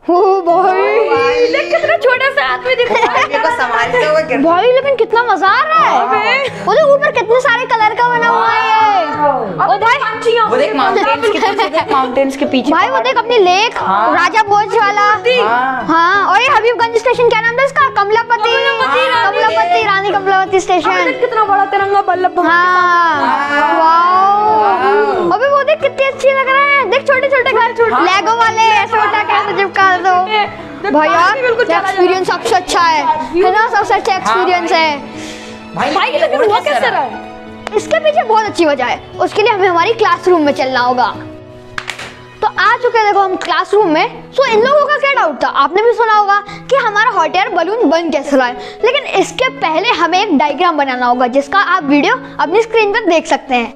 ओ भाई देख कितना छोटा सा हाथ में दिख रहा है। मेरे को संभालते हुए गिर भाई, लेकिन कितना मजा आ रहा है। वो देख ऊपर कितने सारे कलर का बना हुआ है। ओ भाई वो देख माउंटेन्स के पीछे, देख माउंटेन्स के पीछे भाई, वो देख अपनी लेक, राजा भोज वाला। हाँ, और ये हबीबगंज स्टेशन क्या नाम था इसका? कमलापति रानी कमलापति स्टेशन। कितना बड़ा तिरंगा बल्लभ भवन। हाँ वाओ, अबे वो देख कितने अच्छे लग रहे हैं। देख छोटे छोटे घर, लेगो वाले, ऐसे उठा के ऐसे चिपका दो। भैया एक्सपीरियंस सबसे अच्छा है ना? सबसे अच्छा एक्सपीरियंस है भाई। लेकिन हुआ कैसे रहा है? इसके पीछे बहुत अच्छी वजह है। उसके लिए हमें हमारी क्लासरूम में चलना होगा। तो आ चुके हैं देखो हम क्लासरूम में। सो इन लोगों का क्या डाउट था? आपने भी सुना होगा कि हमारा हॉट एयर बलून बन कैसे रहा है। लेकिन इसके पहले हमें एक डायग्राम बनाना होगा, जिसका आप वीडियो अपनी स्क्रीन पर देख सकते हैं।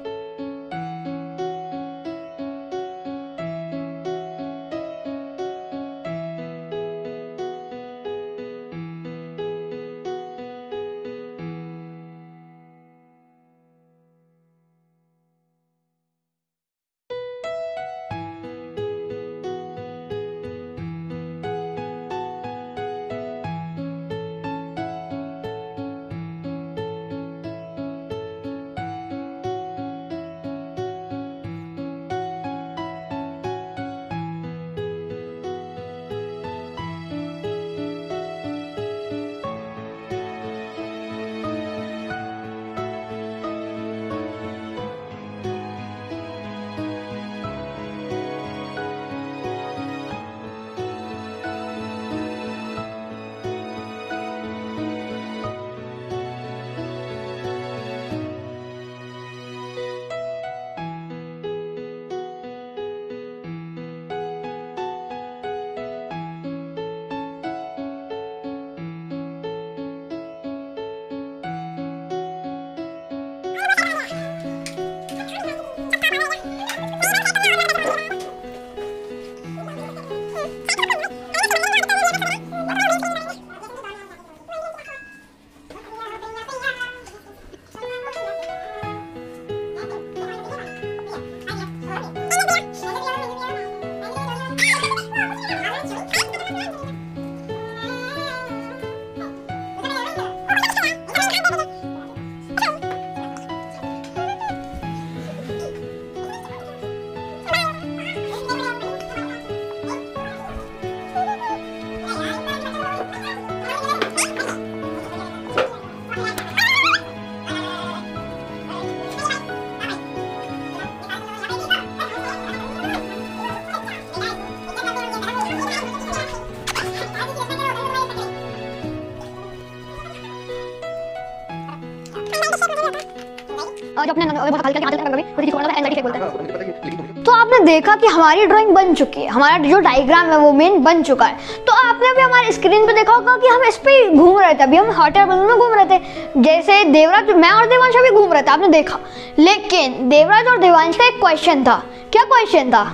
तो आपने देखा कि हमारी ड्राइंग बन चुकी है, हमारा जो डायग्राम है वो मेन बन चुका है। तो आपने भी हमारी स्क्रीन पे देखा होगा कि हम इस पे घूम रहे थे। अभी हम हॉट एयर बलून में घूम रहे थे, जैसे देवराज, मैं और देवांश भी घूम रहे थे, आपने देखा। लेकिन देवराज और देवांश का एक क्वेश्चन था। क्या क्वेश्चन था?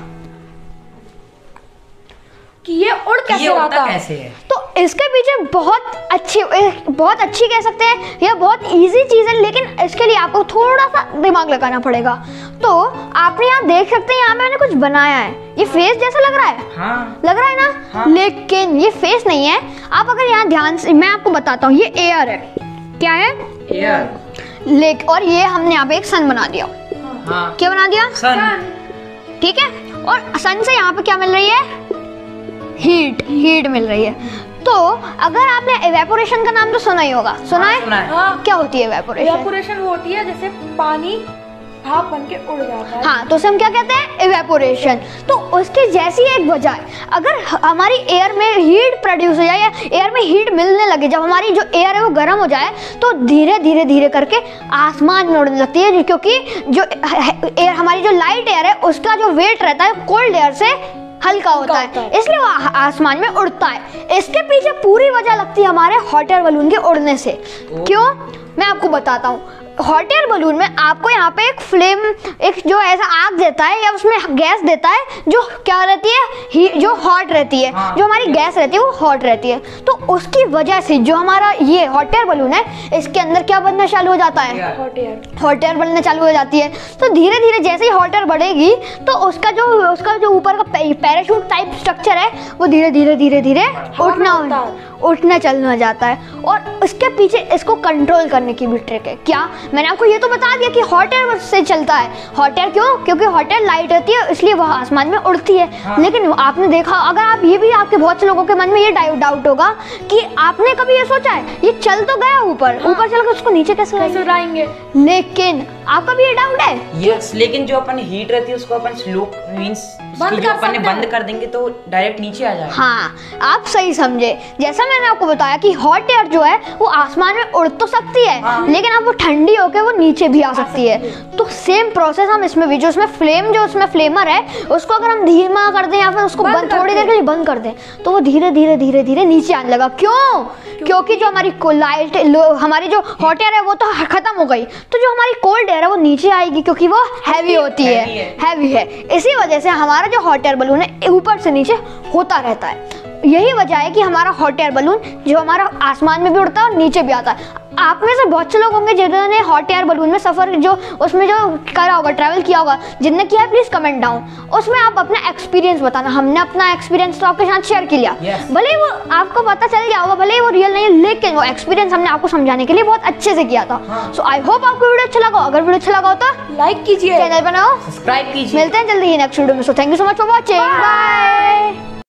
कि ये उड़ कैसे रहा था? कैसे है? तो इसके पीछे बहुत अच्छी कह सकते हैं, यह बहुत इजी चीज़ है, लेकिन इसके लिए आपको थोड़ा सा दिमाग लगाना पड़ेगा। तो आपने यहाँ देख सकते हैं, यहाँ मैंने कुछ बनाया है। ये फेस जैसा लग रहा है? हाँ। लग रहा है ना? हाँ। लेकिन ये फेस नहीं है। आप अगर यहाँ ध्यान से, मैं आपको बताता हूँ, ये एयर है। क्या है? एयर। और ये हमने यहाँ पे एक सन बना दिया। हाँ। क्या बना दिया? सन। ठीक है। और सन से यहाँ पे क्या मिल रही है? हीट मिल रही है। तो अगर आपने एवेपोरेशन का नाम तो सुना ही होगा। सुना है? हाँ। क्या होती है एवेपोरेशन? एवेपोरेशन वो होती है जैसे पानी भाप बन के उड़ जाता है। हाँ, तो उसे हम क्या कहते हैं? एवेपोरेशन। तो उसकी जैसी एक वजह है, अगर हमारी एयर में हीट प्रोड्यूस हो जाए या एयर में हीट मिलने लगे, जब हमारी जो एयर है वो गर्म हो जाए, तो धीरे धीरे करके आसमान में उड़ने लगती है, क्योंकि जो एयर, हमारी जो लाइट एयर है, उसका जो वेट रहता है कोल्ड एयर से हल्का होता है, इसलिए वो आसमान में उड़ता है। इसके पीछे पूरी वजह लगती है हमारे हॉट एयर बलून के उड़ने से। क्यों? मैं आपको बताता हूँ। हॉट एयर बलून में आपको यहाँ पे एक फ्लेम, एक जो ऐसा आग देता है या उसमें गैस देता है जो क्या रहती है, जो हॉट रहती है। जो हमारी गैस रहती है वो हॉट रहती है। तो उसकी वजह से जो हमारा ये हॉट एयर बलून है, इसके अंदर क्या बनना चालू हो जाता है, हॉट एयर बनना चालू हो जाती है। तो धीरे धीरे जैसे ही हॉट एयर बढ़ेगी तो उसका जो ऊपर का पैराशूट टाइप स्ट्रक्चर है वो धीरे धीरे धीरे धीरे उठना चलना जाता है। और उसके पीछे इसको कंट्रोल करने की भी ट्रिक है। क्या, मैंने आपको ये तो बता दिया कि हॉट एयर से चलता है। हॉट एयर क्यों? क्योंकि हॉट एयर लाइट रहती है इसलिए वह आसमान में उड़ती है। लेकिन आपने देखा, अगर आप ये भी, आपके बहुत से लोगों के मन में ये डाउट होगा कि आपने कभी ये सोचा है ये चल तो गया ऊपर, ऊपर चल के उसको नीचे कैसे लाएंगे? लेकिन आपका भी ये डाउट है? यस, लेकिन जो अपन हीट रहती है उसको अपन स्लो मींस बंद कर देंगे तो डायरेक्ट नीचे आ जाएगा। हाँ, आप सही समझे। जैसा मैंने आपको बताया कि हॉट एयर जो है वो आसमान में उड़ तो सकती है, लेकिन अब वो ठंडी होकर वो नीचे भी आ सकती है। तो सेम प्रोसेस हम इसमें भी, जो उसमें फ्लेमर है उसको अगर हम धीमा कर दें या फिर उसको थोड़ी देर के लिए बंद कर दें तो वो धीरे धीरे धीरे धीरे नीचे आने लगा। क्यों? क्योंकि जो हमारी लाइट, हमारी जो हॉट एयर है वो तो खत्म हो गई, तो जो हमारी कोल्ड एयर है वो नीचे आएगी क्योंकि वो हैवी होती है, हैवी है। इसी वजह से हमारा जो हॉट एयर बलून है ऊपर से नीचे होता रहता है। यही वजह है कि हमारा हॉट एयर बलून जो हमारा आसमान में भी उड़ता है और नीचे भी आता है। आप में से बहुत से लोग होंगे जिन्होंने हॉट एयर बलून में सफ़र जो उसमें जो करा होगा, ट्रैवल किया होगा। जिनने किया है प्लीज़ कमेंट डाउन, उसमें आप अपना एक्सपीरियंस बताना। हमने अपना एक्सपीरियंस तो आपके साथ शेयर किया, भले ही वो आपको पता चल गया होगा, भले ही वो रियल नहीं है, लेकिन वो एक्सपीरियंस हमने आपको समझाने के लिए बहुत अच्छे से किया था। सो आई होप आपको वीडियो अच्छा लगा। अगर वीडियो अच्छा लगा हो तो लाइक कीजिए, चैनल बनाओ, सब्सक्राइब कीजिए। मिलते हैं जल्दी ही नेक्स्ट वीडियो में। So thank you so much for watching, bye.